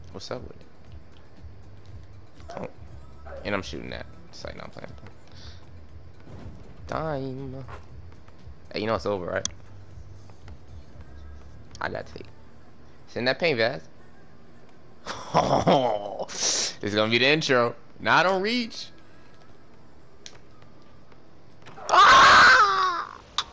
What's up with it? Oh. And I'm shooting that. It's like not playing. Time. Hey, you know it's over, right? I got to take. Send that paint, Vaz. Oh, it's gonna be the intro. Now I don't reach. Ah!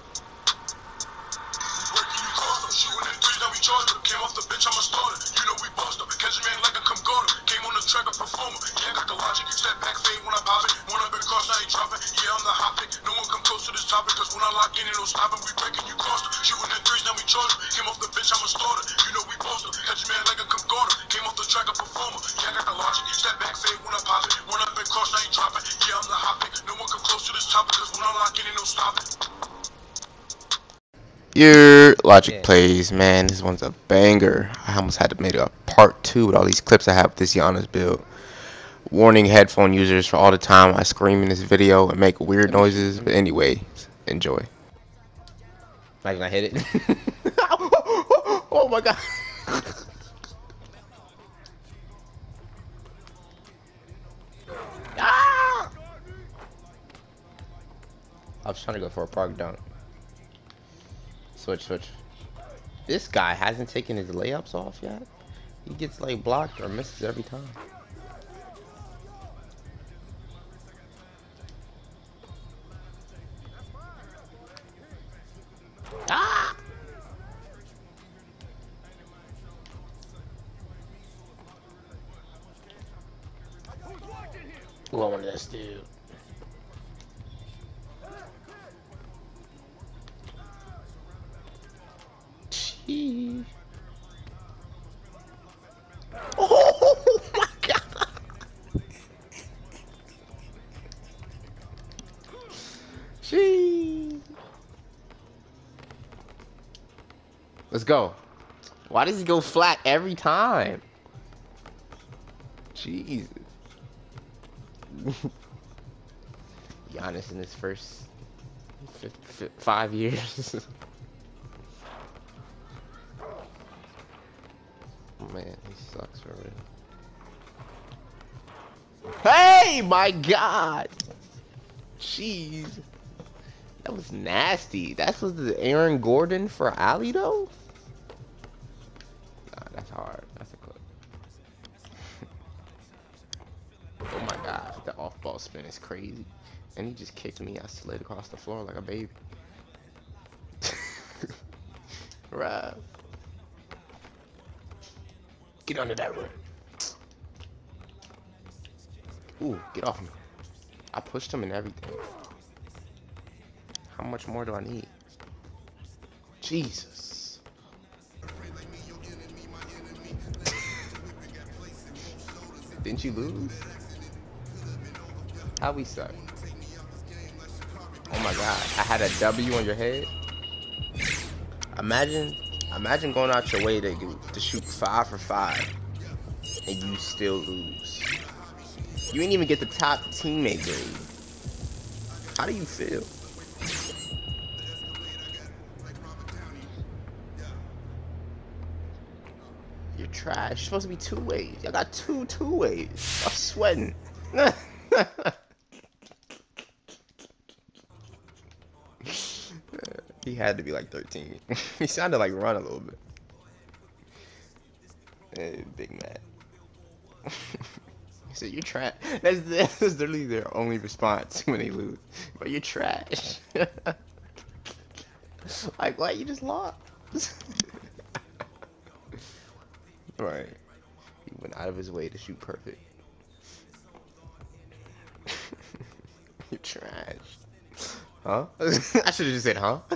Came off the bench, I'm a starter. You know we bossed up. Catch a man like a come guard. Came on the track, a performer. Yeah, got the logic. Step back, fade when I pop it. One up in cross, now he dropping. Yeah, I'm the hot pick. No one come close to this topic, cause when I lock in, it don't stop it. We breaking you crossed up. Shooting in threes, now we charge. Came off the bench, I'm a starter. You know we bossed up. Catch a man like a come guard. Came off the track, a performer. Yeah, got the logic. Step back, fade when I pop it. One up in cross, now he dropping. Yeah, I'm the hot pick. No one come close to this topic, cause when I lock in, it don't stop it. Your Logic Yeah. plays, man. This one's a banger. I almost had to make a part 2 with all these clips I have with this Giannis build. Warning headphone users for all the time I scream in this video and make weird noises. But anyway, enjoy. Imagine I hit it. Oh my god. Ah! I was trying to go for a park dunk. Switch. This guy hasn't taken his layups off yet. He gets like blocked or misses every time. Ah! Ooh, I wanted this dude. Jeez. Oh my god. Jeez. Let's go. Why does he go flat every time? Jesus. Giannis in his first 5 years. Oh man, he sucks for real. Hey, my God! Jeez, that was nasty. That was the Aaron Gordon for Ali though. Nah, that's hard. That's a clip. Oh my God, the off-ball spin is crazy. And he just kicked me. I slid across the floor like a baby. Right. Get under that rim. Ooh, get off me. I pushed him and everything. How much more do I need? Jesus. Didn't you lose? How we suck? Oh my God, I had a W on your head. Imagine going out your way to shoot 5 for 5 and you still lose. You ain't even get the top teammate grade. How do you feel? You're trash. You're supposed to be 2 ways. I got 2 ways. I'm sweating. He had to be like 13. He sounded like Ron a little bit. Hey, big man. He said, "You're trash." That's literally their only response when they lose. But you're trash. Like, what? You just lost. Right. He went out of his way to shoot perfect. You're trash. Huh? I should have just said, huh?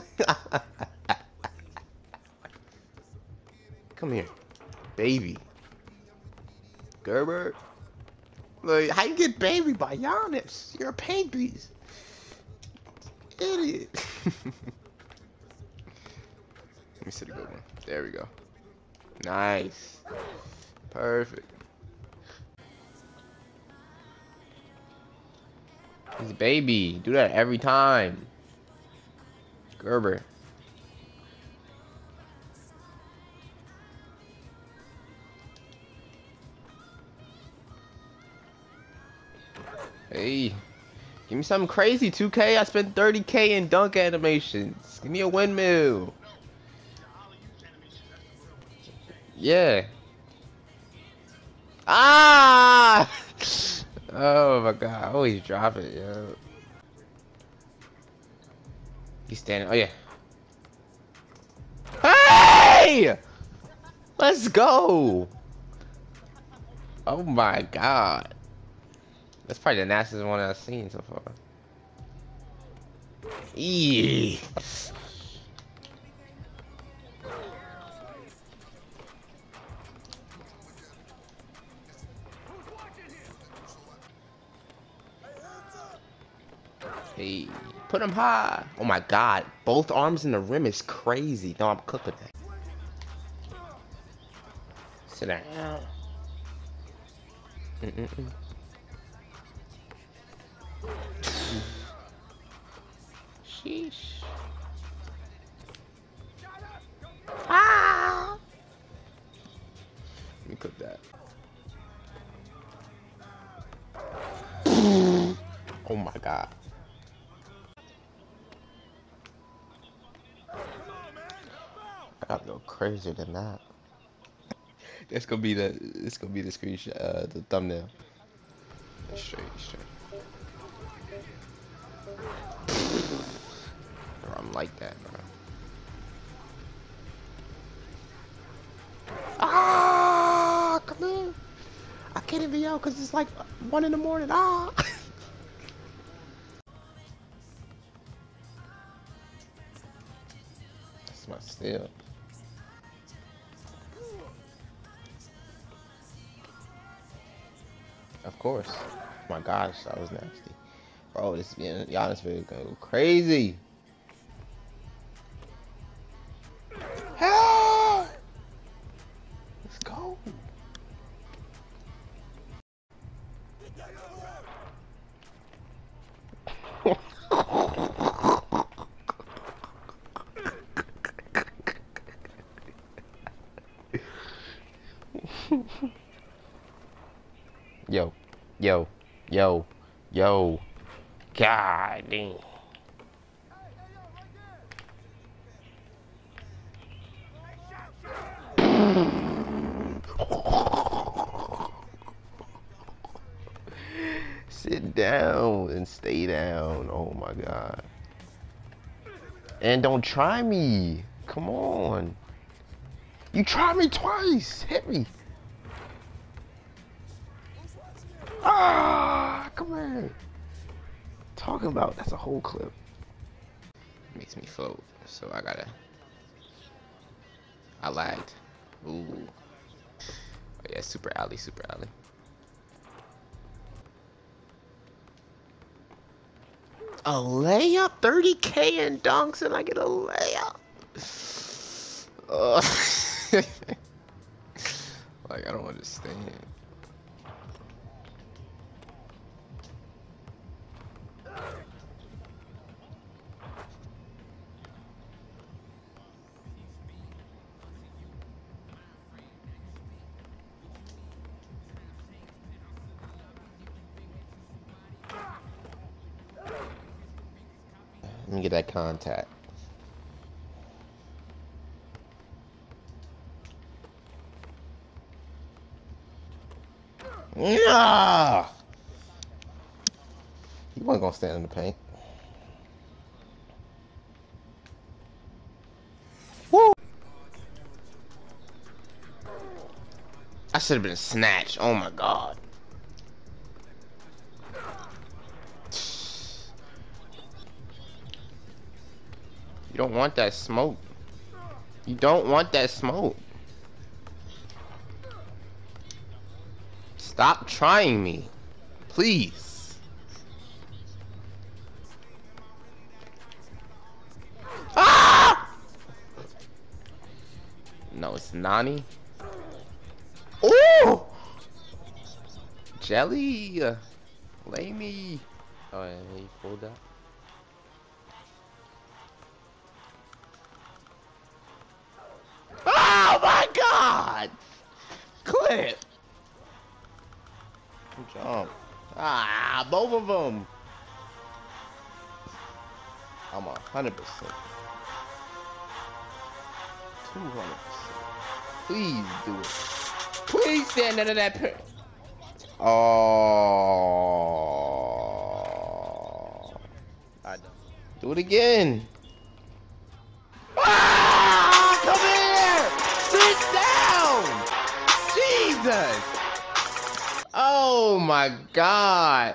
Come here. Baby. Gerber. Like, how you get baby by Giannis? You're a paint piece. Idiot. Let me see the good one. There we go. Nice. Perfect. He's baby. Do that every time. Gerber. Hey, give me something crazy, 2K. I spent 30K in dunk animations. Give me a windmill. Yeah. Ah! Oh my god, I always drop it, yo. He's standing. Oh yeah. Hey! Let's go. Oh my god. That's probably the nastiest one I've seen so far. Eee. Hey, put him high. Oh my god, both arms in the rim is crazy. No, I'm cooking that. Sit down. Sheesh. Ah! Let me cook that. Oh my god. I gotta go crazier than that. It's gonna be the screenshot, the thumbnail. Straight. Bro, I'm like that, bro. Ah, come in. I can't even yell because it's like 1 in the morning. Ah. That's my steal. Of course. Oh my gosh, that was nasty. Bro, this Giannis video go crazy. Hell! Let's go. Yo. God damn. Sit down and stay down. Oh my god. And don't try me. Come on. You tried me twice. Hit me. Ah, come here. Talking about, that's a whole clip. Makes me float, so I lagged. Ooh. Oh yeah, super alley. A layup? 30K in dunks and I get a layup. Like, I don't understand. Let me get that contact. Nah! He wasn't gonna stand in the paint. Woo! I should have been snatched. Oh my god. You don't want that smoke. You don't want that smoke. Stop trying me. Please. Ah! No, it's Nani. Ooh! Jelly. Lay me. Oh, yeah, he pulled that. Oh my god! Clip! Good job. Ah, both of them. I'm 100%. 200%. Please do it. Please stand under that pit. Oh. I don't. Do it again. Ah! Come here! Sit down! Jesus! Oh my God.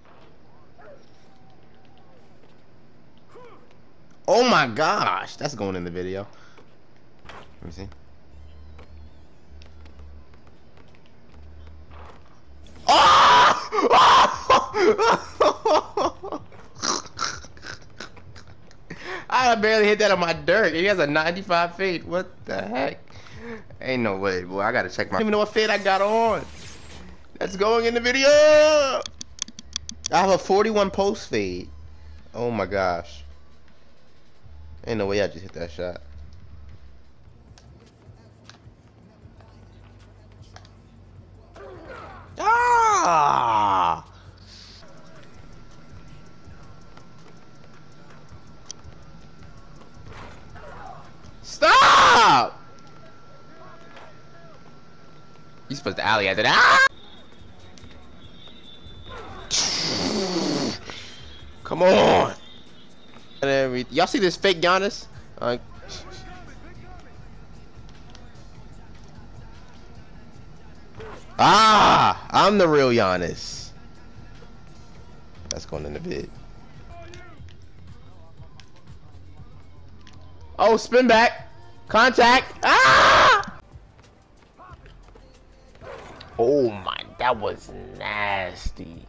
Oh my gosh. That's going in the video. Let me see. Oh! I barely hit that on my dirt. He has a 95 fade. What the heck? Ain't no way, boy. I gotta check my. I don't even know what fade I got on. That's going in the video. I have a 41 post fade. Oh my gosh. Ain't no way I just hit that shot. Ah! Stop! You supposed to alley after that. Come on! Y'all see this fake Giannis? I'm the real Giannis. That's going in the vid. Oh, spin back. Contact. Ah! Oh my, that was nasty.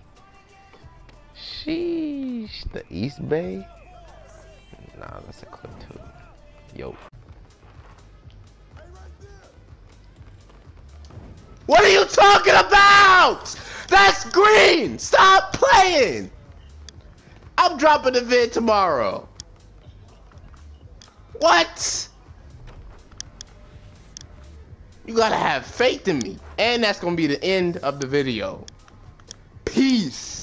Sheesh. The East Bay? Nah, that's a clip too. Yo. What are you talking about? That's green! Stop playing! I'm dropping the vid tomorrow. What? You gotta have faith in me. And that's gonna be the end of the video. Peace.